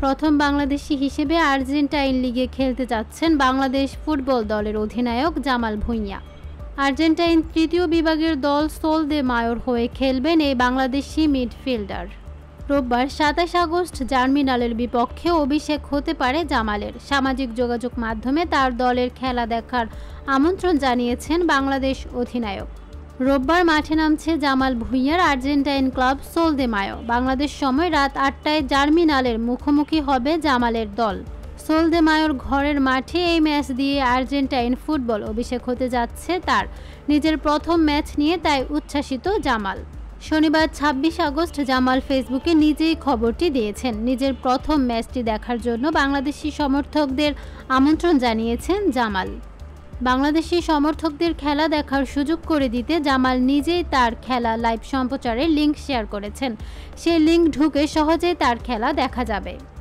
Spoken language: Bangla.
প্রথম বাংলাদেশি হিসেবে আর্জেন্টাইন লিগে খেলতে যাচ্ছেন বাংলাদেশ ফুটবল দলের অধিনায়ক জামাল ভুঁইয়া। আর্জেন্টাইন তৃতীয় বিভাগের দল সোল দে মায়োর হয়ে খেলবেন এই বাংলাদেশি মিডফিল্ডার। রোববার ২৭ আগস্ট জার্মিনালের বিপক্ষে অভিষেক হতে পারে জামালের। সামাজিক যোগাযোগ মাধ্যমে তার দলের খেলা দেখার আমন্ত্রণ জানিয়েছেন বাংলাদেশ অধিনায়ক। রোববার মাঠে নামছে জামাল ভুঁইয়ার Argentine club Sol de Mayo. Bangladesh সময় রাত ৮টায় জার্মিনালের মুখোমুখি হবে জামালের দল। সোল দে মায়োর ঘরের মাঠে এই ম্যাচ দিয়ে আর্জেন্টাইন ফুটবল অভিষেক হতে যাচ্ছে তার। নিজের প্রথম ম্যাচ নিয়ে তাই উচ্ছ্বাসিত জামাল। শনিবার ২৬ আগস্ট জামাল ফেসবুকে নিজেই খবরটি দিয়েছেন। নিজের প্রথম ম্যাচটি দেখার জন্য বাংলাদেশি সমর্থকদের আমন্ত্রণ জানিয়েছেন জামাল। বাংলাদেশি সমর্থকদের খেলা দেখার সুযোগ করে দিতে জামাল নিজেই তার খেলা লাইভ সম্প্রচারের লিঙ্ক শেয়ার করেছেন। সেই লিঙ্ক ঢুকে সহজেই তার খেলা দেখা যাবে।